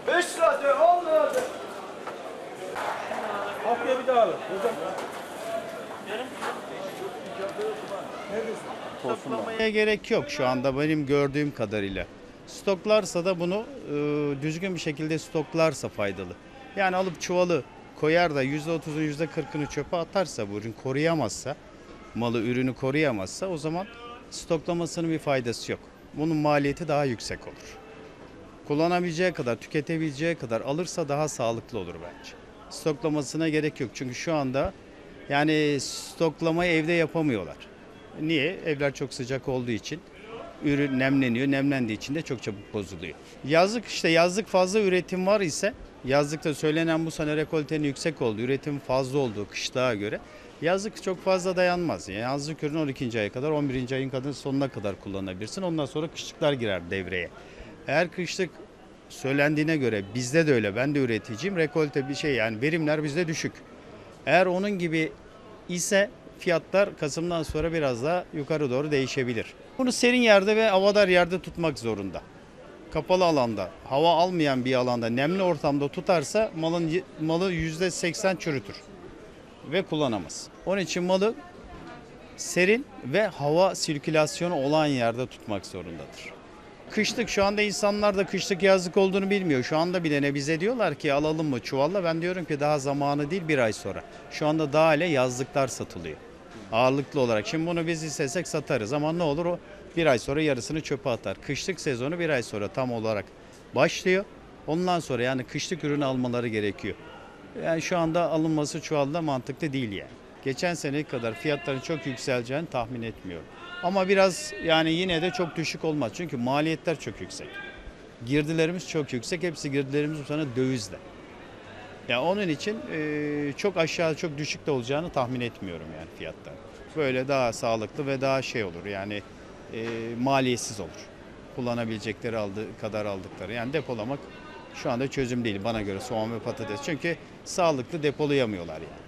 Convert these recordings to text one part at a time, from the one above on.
5 lira, 10 lira. Haftaya bir daha alın. Stoklamaya gerek yok şu anda benim gördüğüm kadarıyla. Stoklarsa da bunu düzgün bir şekilde stoklarsa faydalı. Yani alıp çuvalı koyar da %30'un %40'ını çöpe atarsa bu ürün koruyamazsa, malı ürünü koruyamazsa o zaman stoklamasının bir faydası yok. Bunun maliyeti daha yüksek olur. Kullanabileceği kadar, tüketebileceği kadar alırsa daha sağlıklı olur bence. Stoklamasına gerek yok çünkü şu anda yani stoklamayı evde yapamıyorlar. Niye? Evler çok sıcak olduğu için ürün nemleniyor. Nemlendiği için de çok çabuk bozuluyor. Yazlık işte yazlık fazla üretim var ise yazlıkta söylenen bu sene rekoltenin yüksek olduğu, üretim fazla olduğu kışlığa göre yazlık çok fazla dayanmaz. Yani yazlık ürünü 12. aya kadar 11. ayın sonuna kadar kullanabilirsin. Ondan sonra kışlıklar girer devreye. Eğer kışlık söylendiğine göre bizde de öyle ben de üreticiyim rekolte bir şey yani verimler bizde düşük. Eğer onun gibi ise fiyatlar Kasım'dan sonra biraz daha yukarı doğru değişebilir. Bunu serin yerde ve havadar yerde tutmak zorunda. Kapalı alanda, hava almayan bir alanda, nemli ortamda tutarsa malı %80 çürütür ve kullanamaz. Onun için malı serin ve hava sirkülasyonu olan yerde tutmak zorundadır. Kışlık şu anda insanlar da kışlık yazlık olduğunu bilmiyor. Şu anda bile ne bize diyorlar ki alalım mı çuvalla. Ben diyorum ki daha zamanı değil bir ay sonra. Şu anda daha ile yazlıklar satılıyor. Ağırlıklı olarak. Şimdi bunu biz istesek satarız ama ne olur o bir ay sonra yarısını çöpe atar. Kışlık sezonu bir ay sonra tam olarak başlıyor. Ondan sonra yani kışlık ürün almaları gerekiyor. Yani şu anda alınması çuvalla mantıklı değil yani. Geçen seneki kadar fiyatların çok yükseleceğini tahmin etmiyorum. Ama biraz yani yine de çok düşük olmaz. Çünkü maliyetler çok yüksek. Girdilerimiz çok yüksek. Hepsi girdilerimiz bu sene dövizle. Yani onun için çok aşağı çok düşük de olacağını tahmin etmiyorum yani fiyatlar. Böyle daha sağlıklı ve daha şey olur yani maliyetsiz olur. Kullanabilecekleri kadar aldıkları. Yani depolamak şu anda çözüm değil bana göre soğan ve patates. Çünkü sağlıklı depolayamıyorlar yani.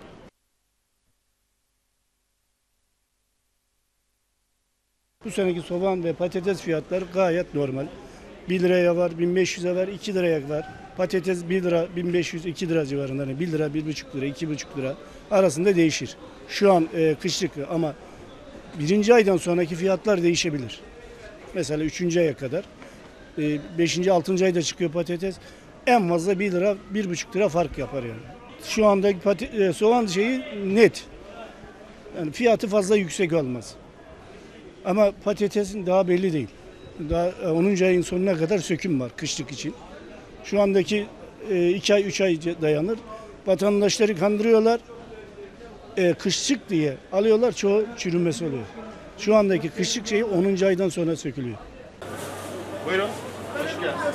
Bu seneki soğan ve patates fiyatları gayet normal. 1 liraya var, 1500'e var, 2 liraya var. Patates 1 lira, 1500, 2 lira civarında. Yani 1 lira, 1,5 lira, 2,5 lira arasında değişir. Şu an kışlık ama birinci aydan sonraki fiyatlar değişebilir. Mesela 3. aya kadar. 5. 6. ayda çıkıyor patates. En fazla 1 lira, 1,5 lira fark yapar yani. Şu anda soğan şeyi net. Yani fiyatı fazla yüksek olmaz. Ama patatesin daha belli değil. Daha 10. ayın sonuna kadar söküm var kışlık için. Şu andaki 2 ay 3 ay dayanır. Vatandaşları kandırıyorlar. Kışlık diye alıyorlar çoğu çürümesi oluyor. Şu andaki kışlık şeyi 10. aydan sonra sökülüyor. Buyurun. Hoş geldiniz.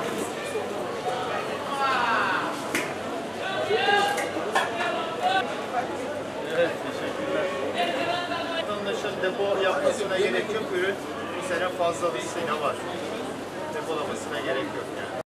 Evet, teşekkürler. Vatandaşın depo yapmasına gerek yok. Ürün bu sene fazlalığıyla var. Depolamasına gerek yok yani.